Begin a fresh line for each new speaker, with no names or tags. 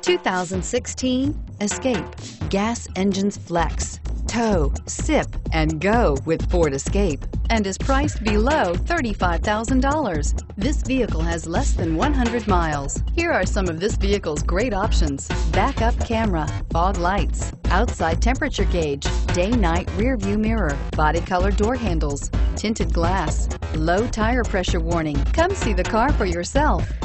2016 Escape. Gas engines flex, tow, sip, and go with Ford Escape, and is priced below $35,000. This vehicle has less than 100 miles. Here are some of this vehicle's great options: backup camera, fog lights, outside temperature gauge, day-night rear view mirror, body color door handles, tinted glass, low tire pressure warning. Come see the car for yourself.